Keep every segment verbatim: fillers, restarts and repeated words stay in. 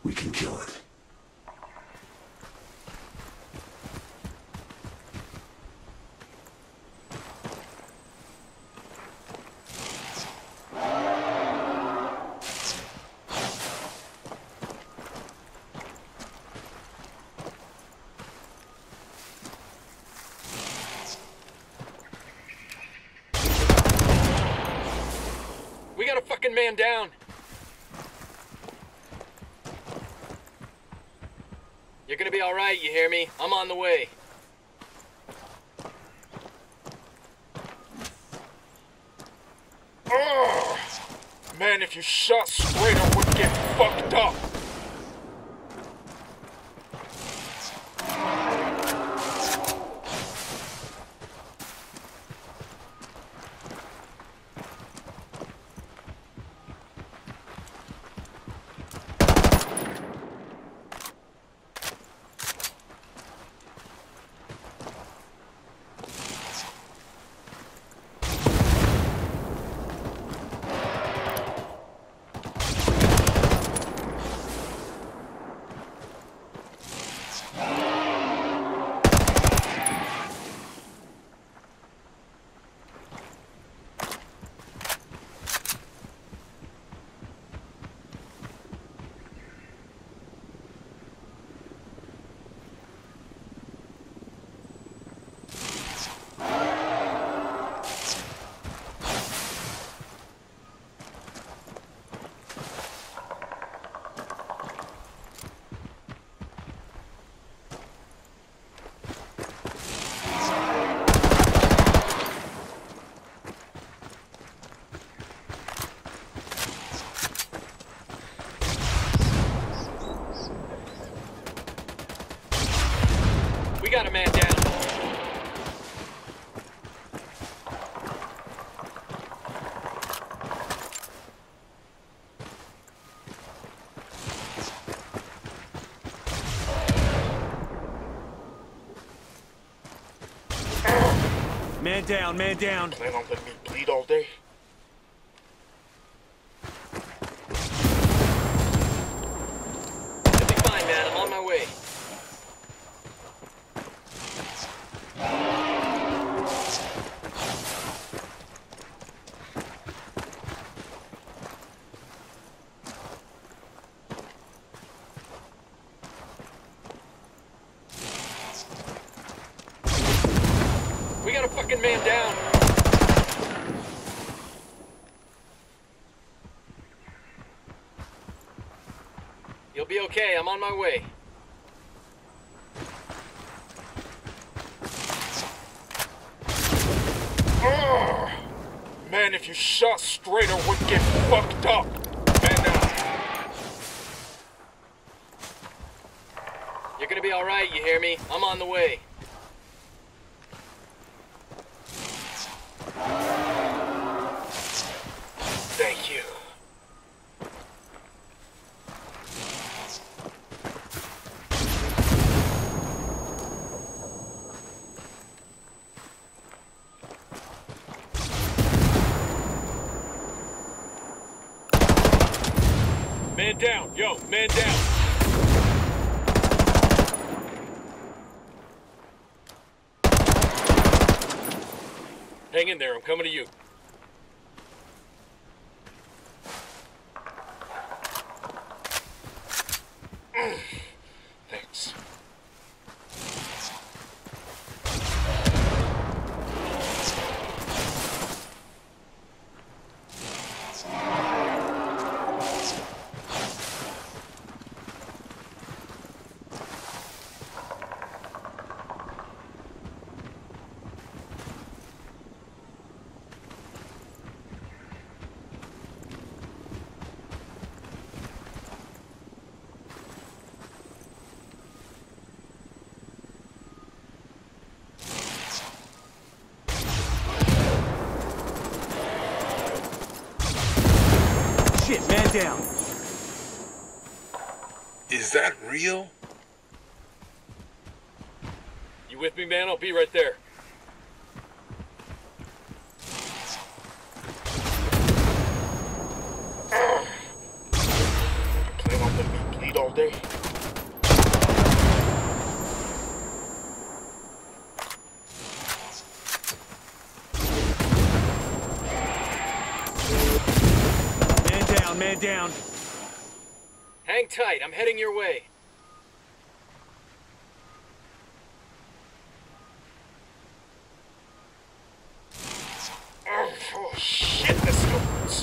we can kill it. We got a fucking man down. You're gonna be alright, you hear me? I'm on the way. Ugh. Man, if you shot straight, I would get fucked up. We got a man down. Man down, man down. Plan on letting me bleed all day? You'll be fine, man. I'm on my way. We got a fucking man down. You'll be okay. I'm on my way. Ugh. Man, if you shot straight, I would get fucked up. Man down. You're gonna be alright, you hear me? I'm on the way. Thank you. Man down, yo, man down. Hang in there, I'm coming to you. Thanks. Shit, man down. Is that real? You with me, man? I'll be right there. You plan on letting me bleed all day? man down. Hang tight, I'm heading your way. Oh, oh shit, this still hurts.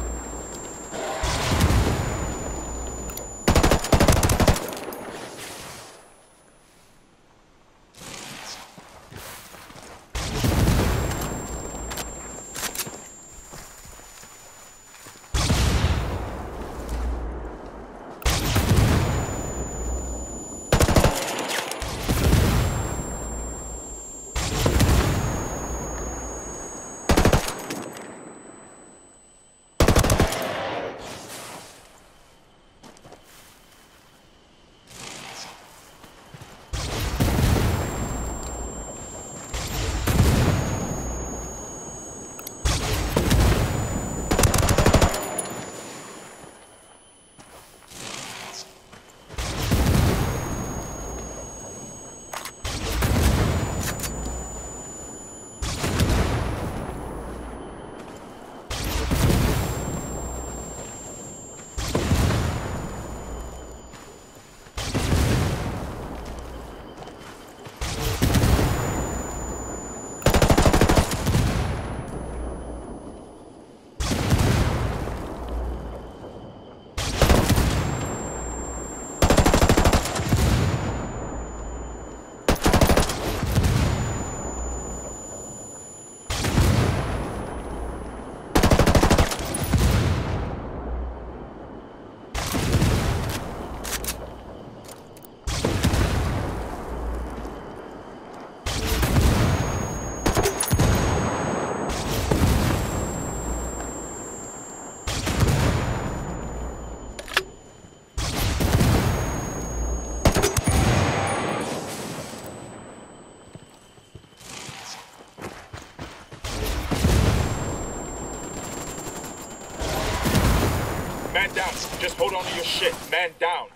Man down. Just hold on to your shit. Man down.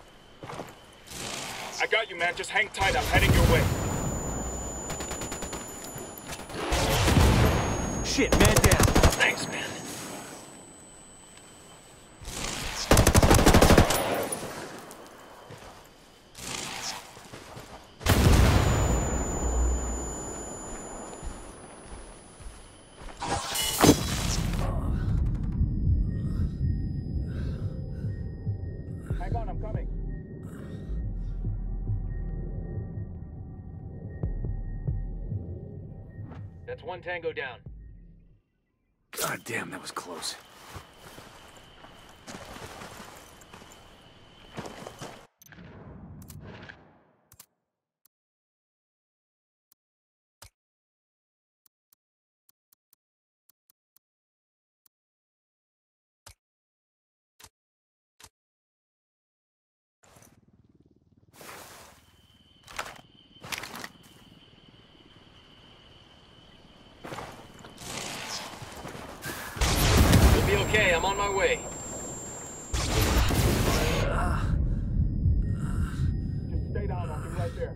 I got you, man. Just hang tight. I'm heading your way. Shit, man down. Thanks, man. Hang on, I'm coming. That's one tango down. God damn, that was close. You'll be okay, I'm on my way. Just stay down. I'll be right there.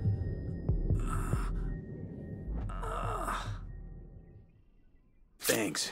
Thanks.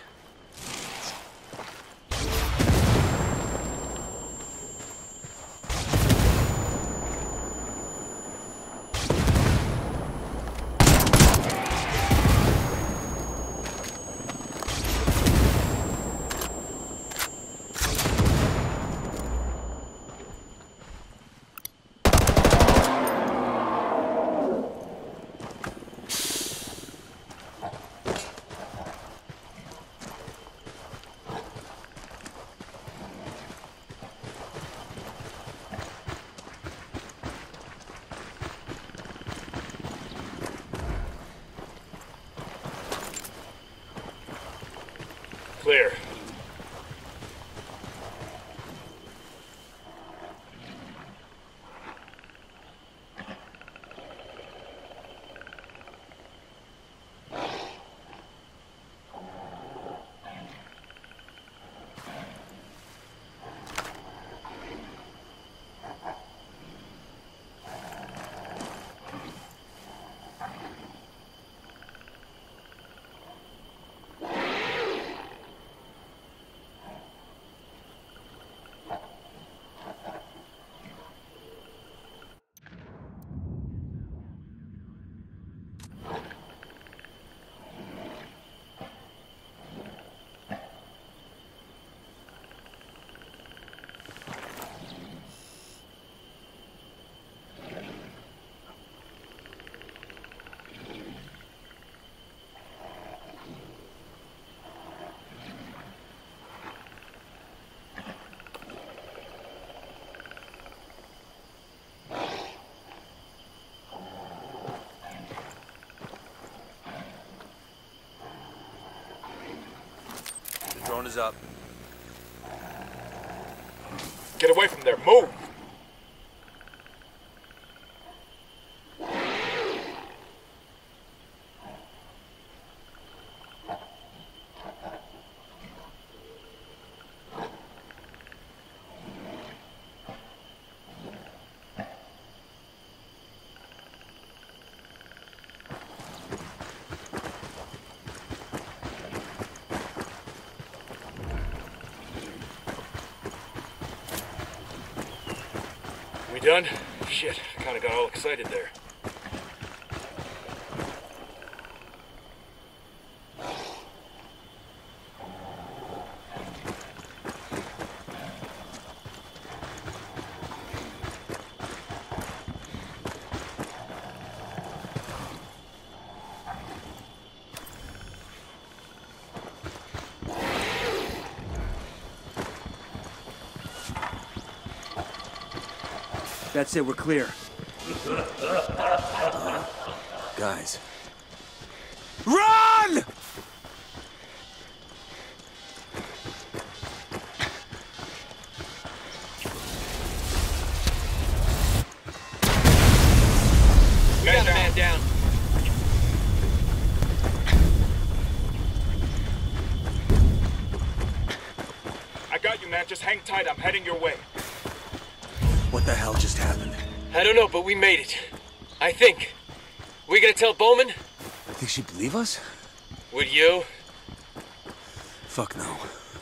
was up. Get away from there. Move! We done? Shit, I kinda got all excited there. That's it, we're clear. Guys. Run! We got a man down. I got you, man. Just hang tight. I'm heading your way. What the hell just happened? I don't know, but we made it. I think. We gonna tell Bowman? Think she'd believe us? Would you? Fuck no.